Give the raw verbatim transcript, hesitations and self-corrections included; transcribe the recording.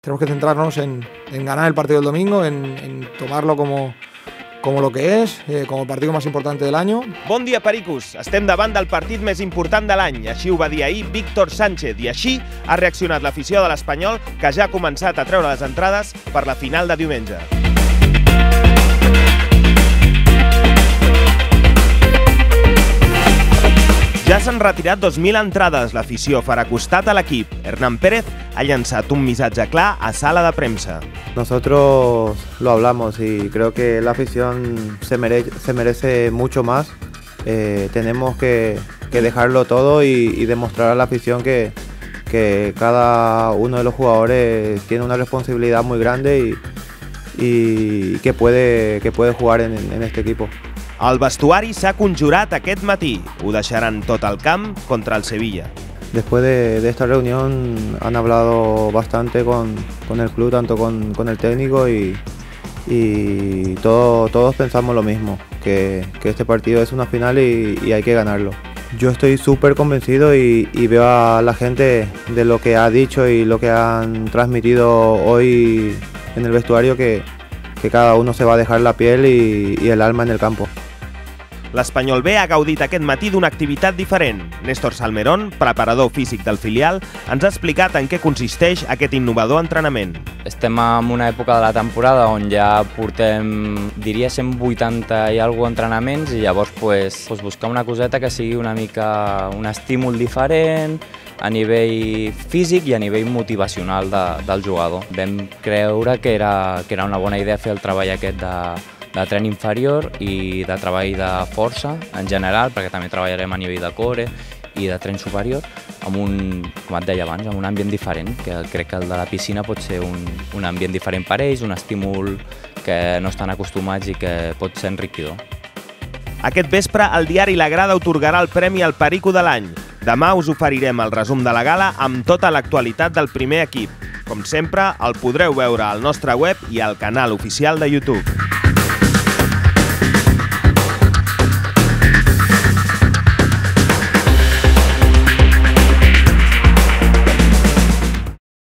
tenemos que centrarnos en, en ganar el partido del domingo, en, en tomarlo como, como lo que es, eh, como el partido más importante del año. Bon dia, Pericos. Estem davant del partit més important de l'any. Així ho va dir ahir Víctor Sánchez i així ha reaccionat l'afició de l'Espanyol, que ja ha començat a treure les entrades per la final de diumenge. Ja s'han retirat dos mil entrades. L'afició farà costat a l'equip. Hernán Pérez ha llançat un missatge clar a sala de premsa. Nosotros lo hablamos y creo que la afición se merece, se merece mucho más. Eh, tenemos que, que dejarlo todo y, y demostrar a la afición que, que cada uno de los jugadores tiene una responsabilidad muy grande y, y que, puede, que puede jugar en, en este equipo. El vestuari s'ha conjurat aquest matí. Ho deixaran tot al camp contra el Sevilla. Después de, de esta reunión han hablado bastante con, con el club, tanto con, con el técnico y, y todo, todos pensamos lo mismo, que, que este partido es una final y, y hay que ganarlo. Yo estoy súper convencido y, y veo a la gente de lo que ha dicho y lo que han transmitido hoy en el vestuario que, que cada uno se va a dejar la piel y, y el alma en el campo. L'Espanyol B ha gaudit aquest matí d'una activitat diferent. Néstor Salmerón, preparador físic del filial, ens ha explicat en què consisteix aquest innovador entrenament. Estem en una època de la temporada on ja portem, diria, cent vuitanta i alguna entrenaments i llavors pues, pues buscar una coseta que sigui una mica un estímul diferent a nivell físic i a nivell motivacional de, del jugador. Vam creure que era, que era una bona idea fer el treball aquest de de tren inferior i de treball de força en general, perquè també treballarem a nivell de core i de tren superior, amb un, com et deia abans, amb un ambient diferent, que crec que el de la piscina pot ser un, un ambient diferent per ells, un estímul que no estan acostumats i que pot ser enriquidor. Aquest vespre, el diari La Grada atorgarà el premi al Perico de l'any. Demà us oferirem el resum de la gala amb tota l'actualitat del primer equip. Com sempre, el podreu veure al nostre web i al canal oficial de YouTube.